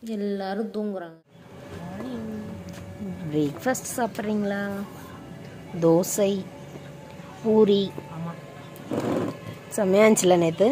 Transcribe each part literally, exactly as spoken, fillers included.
எல்லாரும் தூங்குறாங்க. பிரேக்ஃபாஸ்ட் சாப்பிட்றீங்களா? தோசை பூரி செம்மையா இருந்துச்சுல நேற்று.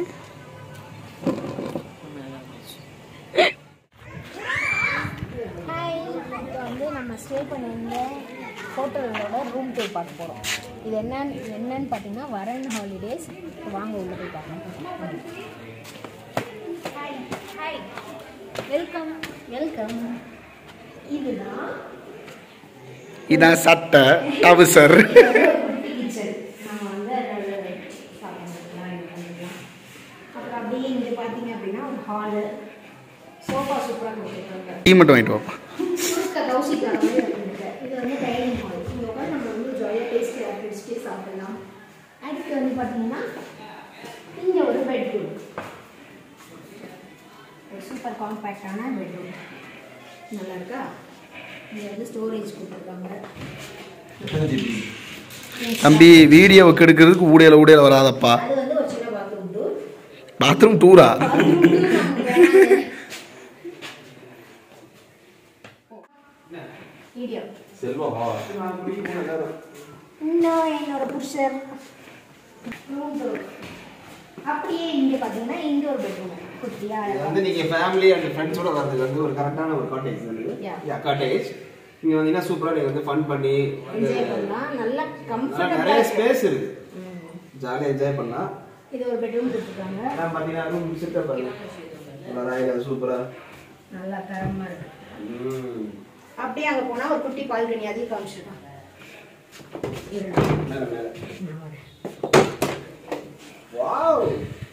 ஹாய், இப்போ வந்து நம்ம ஸ்டே பண்ணியிருந்த ஹோட்டலோட ரூம் டூர் பார்க்க போகிறோம். இது என்னன்னு என்னன்னு பார்த்தீங்கன்னா வரன் ஹாலிடேஸ். வாங்க உள்ள போய் பார்க்கலாம். Hi hi welcome welcome. இதுதான் இதான் சட்டை டவுசர். கிச்சன். நம்ம வந்து சாப்பிடலாம். அப்புறம் அப்படியே இங்கே பார்த்தீங்க அப்படின்னா ஒரு ஹாலு, சோஃபா சூப்பராக கொடுத்துருக்காங்க. டீ மட்டும் வாங்கிட்டு வாப்பா. கௌசிக்காக இது வந்து டைனிங் ஹால். இங்கே உட்காந்து நம்ம வந்து ஜாலியாக டேஸ்ட்டு ஆக்கிடிச்சுட்டே சாப்பிடலாம். அடுத்து வந்து பார்த்தீங்கன்னா இங்கே ஒரு பெட்ரூம், ஒரு சூப்பர் காம்பேக்டான பெட்ரூம். நல்லா இருக்கா? இங்கே வந்து ஸ்டோரேஜ் கொடுத்துருக்காங்க. தம்பி வீடியோவை கெடுக்கிறதுக்கு ஊடையில ஊடையில வராதப்பா. அது வந்து ஒரு சின்ன பாத்ரூம் டூர். பாத்ரூம் டூரா? வீடியோ செல்வா இன்னும் என்னோட புருஷர் ரூம் டூர். அப்படியே இங்கே பார்த்தீங்கன்னா இங்கே ஒரு பெட்ரூம் குட்டியா. இது வந்து நீங்க ஃபேமிலி அண்ட் ஃப்ரெண்ட்ஸோட வரதுக்கு வந்து ஒரு கரெக்டான ஒரு காட்டேஜ் வந்து யா காட்டேஜ். நீங்க வந்தீங்கன்னா சூப்பரா நீங்க வந்து ஃபன் பண்ணி என்ஜாய் பண்ணலாம். நல்ல கம்ஃபர்ட்டபிளா நிறைய ஸ்பேஸ் இருக்கு. ஜாலியா என்ஜாய் பண்ணலாம். இது ஒரு பெட்ரூம் கொடுத்துருக்காங்க. நான் பாத்தீங்கன்னா ரூம் செட்டப் பாருங்க. நல்லா ராயலா சூப்பரா நல்லா தரமா இருக்கு. ம் அப்படியே அங்க போனா ஒரு குட்டி பால்கனி அதையும் காமிச்சிருக்காங்க. மேல மேல வாவ்.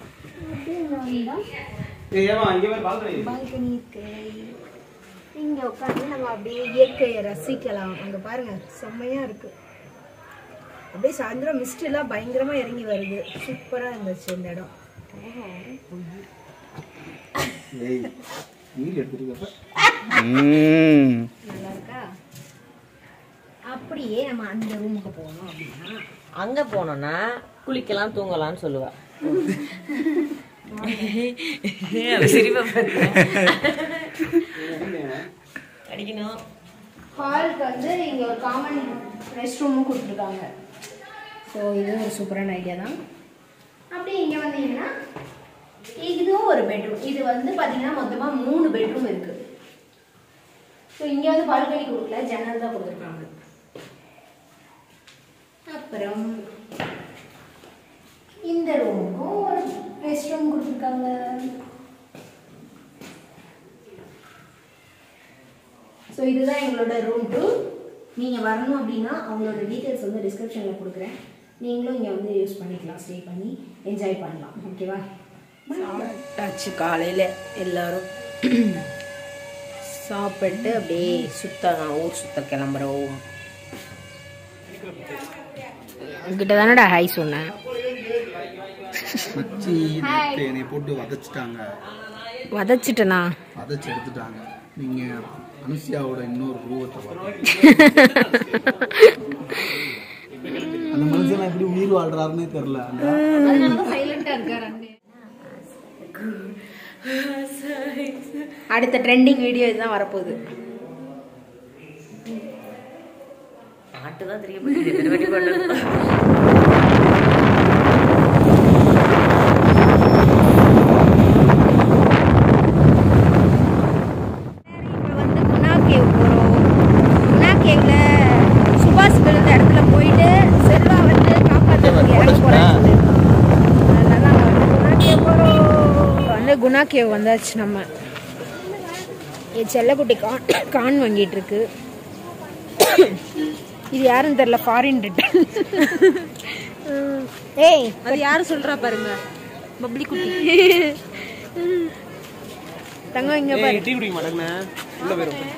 ஏமா இங்க வர பால்கனி பால்கனி இருக்கு. இங்க உட்கார்ந்து நம்ம அப்படியே இயற்கையை ரசிக்கலாம். அங்க பாருங்க செம்மையா இருக்கு. அப்படியே சாயந்தரம் மிஸ்ட் எல்லாம் பயங்கரமா இறங்கி வருது. சூப்பரா இருந்துச்சு இந்த இடம். ஏய் வீடியோ எடுத்துட்டீங்க. ம் நல்லா இருக்கா? அப்படியே நம்ம அந்த ரூமுக்கு போனோம் அப்படின்னா அங்க போனோம்னா குளிக்கலாம் தூங்கலாம்னு சொல்லுவா. அடிக்கணும். ஹாலுக்கு வந்து இங்கே ஒரு காமன் ரெஸ்ட் ரூமும் கொடுத்துருக்காங்க. ஸோ இது ஒரு சூப்பரான ஐடியா தான். அப்படியே இங்கே வந்தீங்கன்னா இதுவும் ஒரு பெட்ரூம். இது வந்து பார்த்தீங்கன்னா மொத்தமாக மூணு பெட்ரூம் இருக்குது. ஸோ இங்கே வந்து பால்கனி கொடுக்கல, ஜன்னல் தான் கொடுத்துருக்காங்க. அப்புறம் இந்த ரூமுக்கும் ஒரு ரெஸ்ட் ரூம் கொடுத்துருக்காங்க. ஸோ இதுதான் எங்களோட ரூம் டூ. நீங்கள் வரணும் அப்படின்னா அவங்களோட டீட்டெயில்ஸ் வந்து டிஸ்கிரிப்ஷனில் கொடுக்குறேன். நீங்களும் இங்கே வந்து யூஸ் பண்ணிக்கலாம், ஸ்டே பண்ணி என்ஜாய் பண்ணலாம். ஓகேவா? சாப்பிட்டாச்சு. காலையில் எல்லாரும் சாப்பிட்டு அப்படியே சுத்த ஊர் சுத்த கிளம்புறோம். கிட்ட தானடா ஹாய் சொன்னேன். மச்சி என்னை போட்டு வதச்சிட்டாங்க. வதச்சிட்டனா? வதச்சி எடுத்துட்டாங்க. நீங்க அனுசியாவோட இன்னொரு ரூபத்தை பாருங்க. அந்த மனுஷன் எப்படி உயிர் வாழ்றாருன்னே தெரியல. அடுத்த ட்ரெண்டிங் வீடியோ இதுதான் வரப்போகுது. பாட்டு தான் தெரியும். சுபாஷ் விழுந்த இடத்துல போயிட்டு செல்வா வந்து காப்பாற்ற இறங்க போறாங்க. வந்து குணா கேவ் வந்தாச்சு. நம்ம என் செல்லக்குட்டி கான் கான் வாங்கிட்டு இருக்கு. இது யாருன்னு தெரியல, ஃபாரின் ரிட்டர்ன். ஏய் அது யாரு சொல்றா பாருங்க, பப்ளி குட்டி. தங்கம் இங்க பாரு. டீ குடிக்க மாட்டேங்கண்ணே. உள்ள போயிரும்.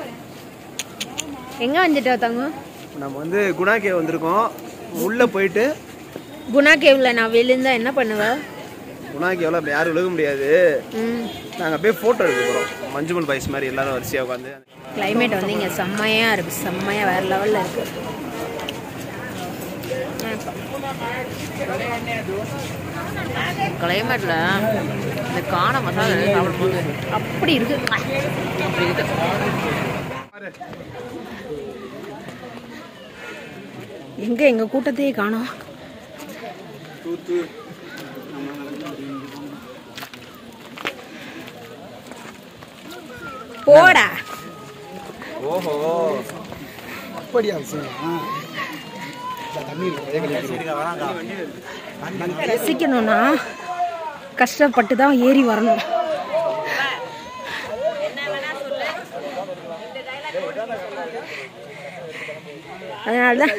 எங்க வந்துட்டா தங்கம்? நம்ம வந்து குணா கேவ் வந்திருக்கோம். உள்ள போயிட்டு குணா கேவ்ல நான் விழுந்தா என்ன பண்ணுவேன்? குணா கேவ்ல அப்படி யாரும் விழுக முடியாது. நாங்க போய் போட்டோ எடுக்க போறோம். மஞ்சுமல் பாய்ஸ் மாதிரி எல்லாரும் வரிசையா உட்காந்து. கிளைமேட் வந்து இங்க செம்மையா இருக்கு. செம்மையா வேற லெவல்ல இருக்கு. கிளைமேட்ல இந்த காண மசாலா சாப்பிடும்போது அப்படி இருக்கு அப்படி இருக்கு. எங்க எங்க கூட்டத்தையே காணோம். போடா. ஓஹோ அப்படியா ரசிக்கணும்னா கஷ்டப்பட்டு தான் ஏறி வரணும். அதனாலதான்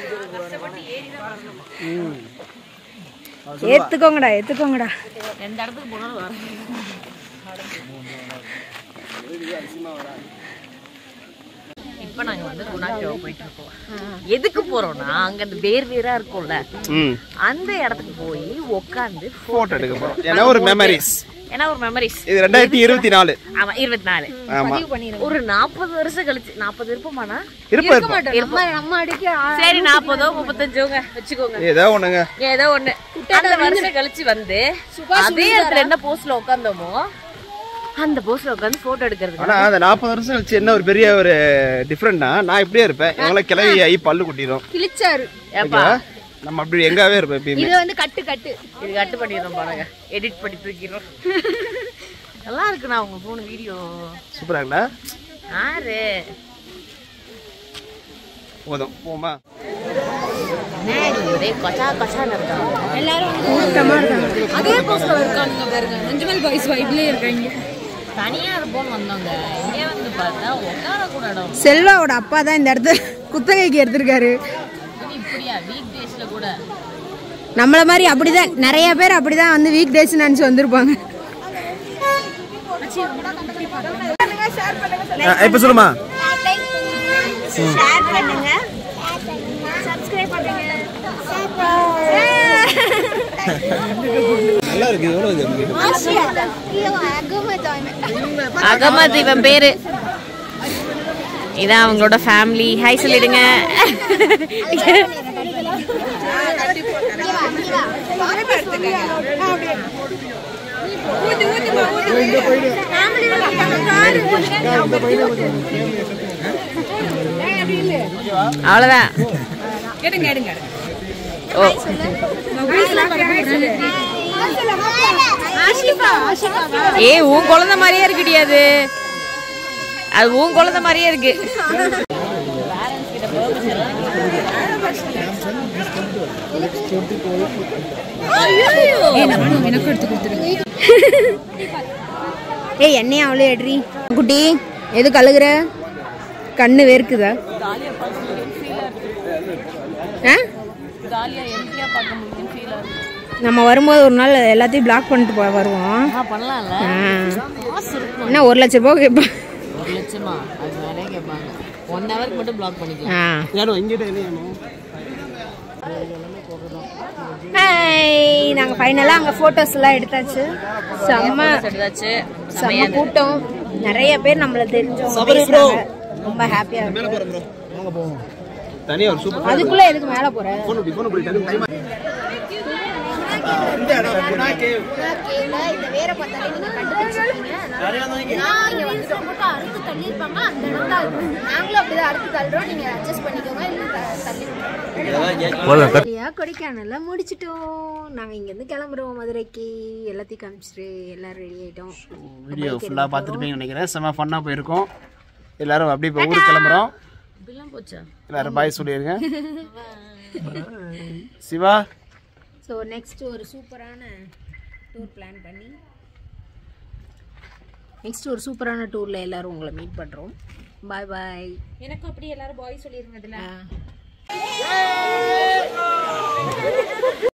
ஏத்துக்கோங்கடா ஏத்துக்கோங்கடா. எந்த இடத்துக்கு போனாலும் வர. இப்ப நாங்க வந்து குணாக்கேவ் போயிட்டு இருக்கோம். எதுக்கு போறோம்னா அங்க அந்த வேர் வேரா இருக்கும்ல அந்த இடத்துக்கு போய் உட்காந்து போட்டோ எடுக்க போறோம். ஏன்னா ஒரு மெமரிஸ். ஏன்னா ஒரு மெமரிஸ். இது ரெண்டாயிரத்தி இருபத்தி நாலு. ஆமா இருபத்தி நாலு. ஆமா ஒரு நாற்பது வருஷம் கழிச்சு நாற்பது இருப்போமாண்ணா? இருப்போம். நம்ம அடிக்க சரி நாற்பதோ முப்பத்தஞ்சோங்க வச்சுக்கோங்க. ஏதோ ஒண்ணுங்க ஏதோ ஒண்ணு அந்த வருஷம் கழிச்சு வந்து அதே இடத்துல என்ன போஸ்ட்ல உட்காந்தோமோ அந்த போஸ்ட்ல உட்காந்து போட்டோ எடுக்கிறது. ஆனா அந்த நாற்பது வருஷம் கழிச்சு என்ன ஒரு பெரிய ஒரு டிஃபரெண்ட்னா நான் இப்படியே இருப்பேன். இவங்கள கிளவி ஆகி பல்லு குட்டிடும். கிழிச்சாரு. ஏப்பா நம்ம அப்படி எங்காவே இருப்போம் எப்பயுமே. இது வந்து கட்டு கட்டு இது கட்டு பண்ணிடுறோம் பாருங்க. எடிட் பண்ணி தூக்கிடுறோம். நல்லா இருக்குண்ணா உங்க போன வீடியோ. சூப்பரா இருக்குல்ல? ஆறு போதும் போமா. ஒரே கச்சா கச்சான்னு இருக்காங்க. எல்லாரும் கூட்டமா இருக்காங்க. அதே போஸ்ட்ல இருக்காங்க பாருங்க. மஞ்சுமல் பாய்ஸ் வைப்லயே இருக்காங்க. தனியா இருப்போம்னு வந்தவங்க இங்கே வந்து பார்த்தா உட்கார கூட இடம். செல்வாவோட அப்பா தான் இந்த இடத்த குத்தகைக்கு எடுத்திருக்காரு. இப்படியா வீக் டேஸ்ல கூட நம்மள மாதிரி அப்படிதான் நிறைய பேர் அப்படிதான் வந்து வீக் டேஸ் நினைச்சு வந்திருப்பாங்க. இப்ப சொல்லுமா. ஷேர் பண்ணுங்க, சப்ஸ்கிரைப் பண்ணுங்க. நல்லா இருக்கு. எவ்வளவு அகமது இவன் பேரு. இதான் அவங்களோட ஃபேமிலி. ஹாய் சொல்லிடுங்க. அவ்வளவுதான். ஓ ஏ உன் குழந்தை மாதிரியே இருக்குடியாது. அது உன் குழந்தை மாதிரியே இருக்கு. ஏய் என்னையா அவளே எடுறி குட்டி. எது கழுகுற? கண்ணு வேர்க்குதா? நம்ம வரும்போது ஒரு நாள் எல்லாத்தையும் பிளாக் பண்ணிட்டு போ வருவோம். என்ன ஒரு லட்சம் ரூபாய் கேட்பாங்க. ஒரு லட்சமா? அது நிறைய கேட்பாங்க. ஒன் ஹவருக்கு மட்டும் பிளாக் பண்ணிக்கலாம். நாங்க ஃபைனலா அங்க போட்டோஸ் எல்லாம் எடுத்தாச்சு. செம்ம எடுத்தாச்சு. செம்ம கூட்டம். நிறைய பேர் நம்மள தெரிஞ்சவங்க. ரொம்ப ஹாப்பியா இருக்கு. தனியா ஒரு சூப்பர். அதுக்குள்ள எதுக்கு மேல போற? போன் போன் போன் இந்த இடம் குணாக்கேவ். குணாக்கேவ்ல இந்த வேற பார்த்தாலே நீங்க கண்டுபிடிச்சிருக்கீங்க. நான் இங்க வந்து ரொம்ப அறுத்து தள்ளி இருப்பாங்க. அந்த இடம் தான் இது. நாங்களும் அப்படிதான் அறுத்து தள்ளுறோம். நீங்க அட்ஜஸ்ட் பண்ணிக்கோங்க. இல்ல தள்ளி விடுங்க. கொடைக்கானல்ல முடிச்சிட்டோம். நாங்க இங்க இருந்து கிளம்புறோம் மதுரைக்கு. எல்லாத்தையும் காமிச்சிட்டு எல்லாரும் ரெடி ஆயிட்டோம். வீடியோ ஃபுல்லா பார்த்துருப்பீங்கன்னு நினைக்கிறேன். செம்ம ஃபன்னா போயிருக்கோம். எல்லாரும் அப்படியே இப்போ ஊருக்கு கிளம்புறோம். போச்சா? எல்லாரும் பாய் சொல்லிருங்க. சிவா. ஸோ நெக்ஸ்ட் ஒரு சூப்பரான டூர் பிளான் பண்ணி நெக்ஸ்ட் ஒரு சூப்பரான டூரில் எல்லாரும் உங்களை மீட் பண்ணுறோம். பாய் பாய். எனக்கும் அப்படி எல்லாரும் பாய் சொல்லிருங்க.